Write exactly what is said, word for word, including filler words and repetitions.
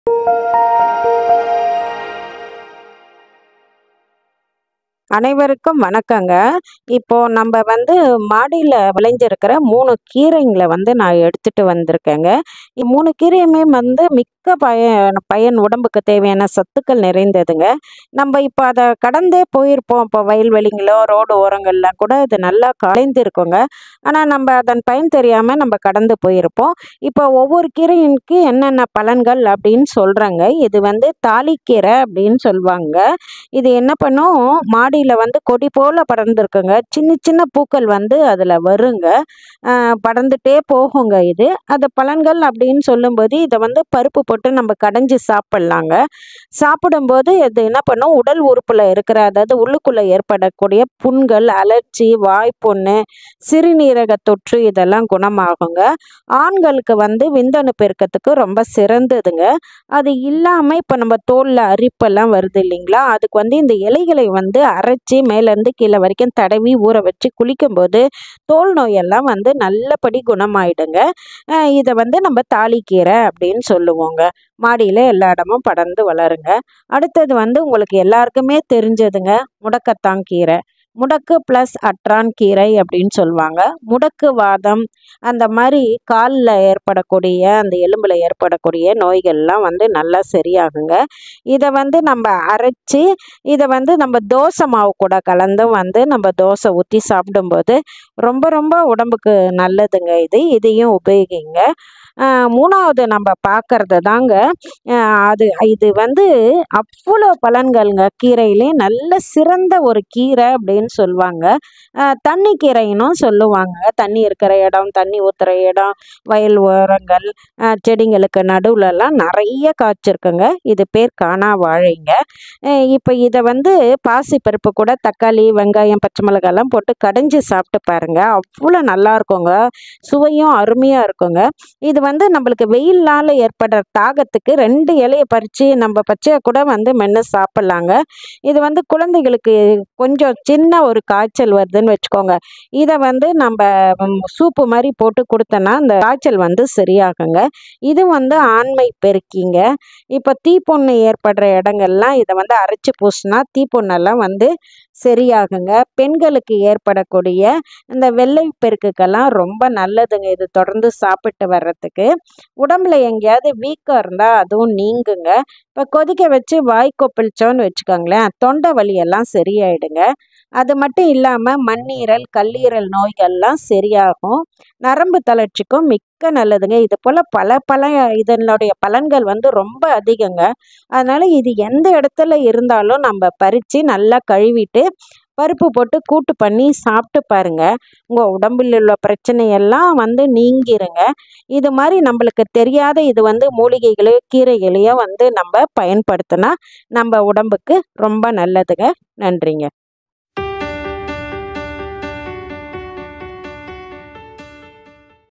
அனைவருக்கும் வணக்கங்க. இப்போ நம்ம வந்து மாடியில விளைஞ்சிருக்கிற மூணு கீரைங்கள வந்து நான் எடுத்துட்டு வந்திருக்கேங்க. இ மூணு கீரையுமே வந்து மிக்க பயன் பயன் உடம்புக்கு தேவையான சத்துக்கள் நிறைந்ததுங்க. நம்ம இப்போ அத கடந்தே போயிருப்போம். இப்போ வயல்வெளிங்களோ, ரோடு ஓரங்கள்ல கூட இது நல்லா காய்ந்திருக்குங்க. ஆனா நம்ம அதன் பயன் தெரியாம நம்ம கடந்து போயிருப்போம். இப்போ ஒவ்வொரு கீரையின்க்கு என்னென்ன பலன்கள் அப்படின்னு சொல்றேங்க. இது வந்து தாளிக்கீரை அப்படின்னு சொல்வாங்க. இது என்ன பண்ணும், மாடியில வந்து கொடி போல படர்ந்திருக்குங்க. சின்ன சின்ன பூக்கள் வந்து அதுல வருங்க. அ படர்ந்துட்டே போகுங்க இது. அது பலன்கள் அப்படின்னு சொல்லும்போது, இத வந்து பருப்பு போட்டு நம்ம கடைஞ்சு சாப்பிடலாங்க. சாப்பிடும்போது இது என்ன பண்ணும், உடல் உறுப்புல இருக்கிற அதாவது உள்ளுக்குள்ள ஏற்படக்கூடிய புண்கள், அலர்ஜி, வாய்ப்புண்ணு, சிறுநீரக தொற்று இதெல்லாம் குணமாகுங்க. ஆண்களுக்கு வந்து விந்தணு பெருக்கத்துக்கு ரொம்ப சிறந்ததுங்க. அது இல்லாம இப்ப நம்ம தோல்ல அரிப்பெல்லாம் வருது இல்லைங்களா? அதுக்கு வந்து இந்த இலைகளை வந்து அரைச்சு மேலேருந்து கீழ வரைக்கும் தடவி ஊற வச்சு குளிக்கும்போது, தோல் நோயெல்லாம் வந்து நல்லபடி குணமாயிடுங்க. அ இத வந்து நம்ம தாளிக்கீரை அப்படின்னு சொல்லுவோங்க. மாடியில எல்லா இடமும் படர்ந்து வளருங்க. அடுத்தது வந்து உங்களுக்கு எல்லாருக்குமே தெரிஞ்சதுங்க, முடக்கத்தான் கீரை. முடக்கு பிளஸ் அற்றான் கீரை அப்படின்னு சொல்லுவாங்க. முடக்கு வாதம் அந்த மாரி கால்ல ஏற்படக்கூடிய, அந்த எலும்புல ஏற்படக்கூடிய நோய்கள்லாம் வந்து நல்லா சரியாகுங்க. இத வந்து நம்ம அரைச்சு, இத வந்து நம்ம தோசை மாவு கூட கலந்தும் வந்து நம்ம தோசை ஊத்தி சாப்பிடும்போது, ரொம்ப ரொம்ப உடம்புக்கு நல்லதுங்க இது. இதையும் உபயோகிங்க. அ மூணாவது நம்ம பார்க்கறது தாங்க, அ அது இது வந்து அவ்வளோ பலன்கள்ங்க. கீரையிலே நல்ல சிறந்த ஒரு கீரை அப்படின்னு சொல்வாங்க. அ தண்ணி கீரைன்னும் சொல்லுவாங்க. தண்ணி இருக்கிற இடம், தண்ணி ஊத்துற இடம், வயல் ஓரங்கள், அ செடிங்களுக்கு நடுவுலலாம் நெறைய காய்ச்சிருக்குங்க. இது பேர் காணா வாழைங்க. அ இப்ப இத வந்து பாசிப்பருப்பு கூட தக்காளி, வெங்காயம், பச்சை மிளகாய்லாம் போட்டு கடைஞ்சு சாப்பிட்டு பாருங்க. அவ்வளோ நல்லாருக்குங்க. சுவையும் அருமையா இருக்குங்க. இது வந்து நம்மளுக்கு வெயில்னால ஏற்படுற தாகத்துக்கு ரெண்டு இலைய பறிச்சு நம்ம பச்சையா கூட வந்து மென்னு சாப்பிடலாங்க. இது வந்து குழந்தைகளுக்கு கொஞ்சம் சின்ன ஒரு காய்ச்சல் வருதுன்னு வச்சுக்கோங்க. இத வந்து நம்ப ம் சூப்பு மாரி போட்டு குடுத்தோன்னா, அந்த காய்ச்சல் வந்து சரியாகுங்க. இது வந்து ஆண்மை பெருக்கிங்க. இப்ப தீப்புண்ணு ஏற்படுற இடங்கள்லாம் இத வந்து அரைச்சு பூசுனா, தீப்புண்ணெல்லாம் வந்து சரியாகுங்க. பெண்களுக்கு ஏற்படக்கூடிய இந்த வெள்ளை பெருக்குக்கெல்லாம் ரொம்ப நல்லதுங்க. இது தொடர்ந்து சாப்பிட்டு வர்றதுக்கு. உடம்புல எங்கேயாவது வீக்கம் இருந்தா அதுவும் நீங்குங்க. இப்ப கொதிக்க வச்சு வாய் கொப்பளிச்சோன்னு வச்சுக்கோங்களேன், தொண்டை வலியெல்லாம் சரியாயிடுங்க. அது மட்டும் இல்லாம மண்ணீரல், கல்லீரல் நோய்கள்லாம் சரியாகும். நரம்பு தளர்ச்சிக்கும் மிக்க நல்லதுங்க. இது போல பல பல இதனுடைய பலன்கள் வந்து ரொம்ப அதிகங்க. அதனால இது எந்த இடத்துல இருந்தாலும் நம்ம பறிச்சு நல்லா கழுவிட்டு, பருப்பு போட்டு கூட்டு பண்ணி சாப்பிட்டு பாருங்க. உங்க உடம்பில் உள்ள பிரச்சனையெல்லாம் வந்து நீங்கிருங்க. இது மாரி நம்மளுக்கு தெரியாத இது வந்து மூலிகைகளையோ, கீரைகளையோ வந்து நம்ப பயன்படுத்துனா, நம்ப உடம்புக்கு ரொம்ப நல்லதுங்க. நன்றிங்க.